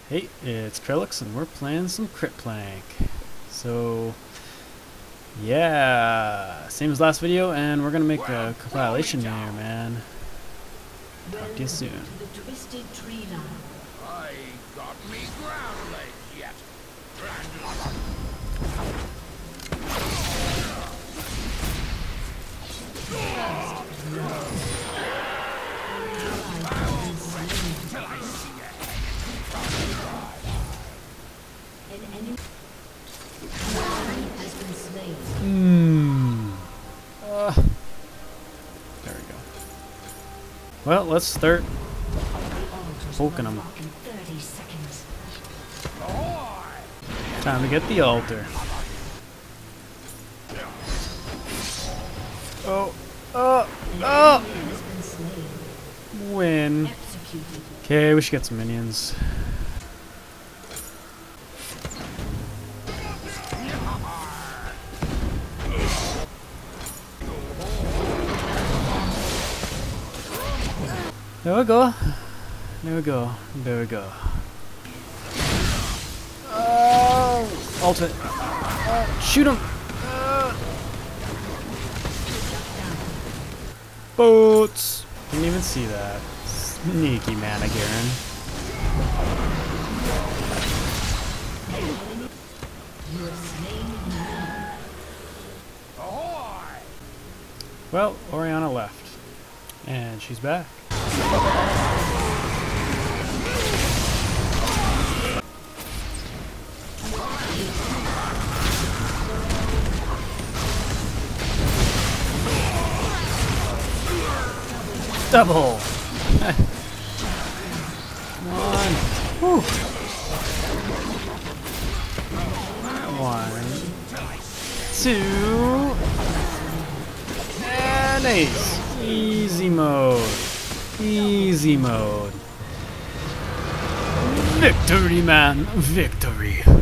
Hey, it's Krellex and we're playing some QQplank. So, yeah, same as last video, and we're gonna make a compilation here, man. Talk to you soon. The twisted tree line. I got me ground legs yet. Till I see a An enemy has been slain. There we go. Well, let's start poking them. 30 seconds. Time to get the altar. Oh, oh, oh! Has been slain. Win. Executed. Okay, we should get some minions. There we go. There we go. There we go. Oh! Ultimate. Shoot him! Boats! Didn't even see that. Sneaky man again. You have slain none. Well, Oriana left. And she's back. Double! Come on! Whew. One, two, and ace! Easy mode. Easy mode. Victory, man. Victory.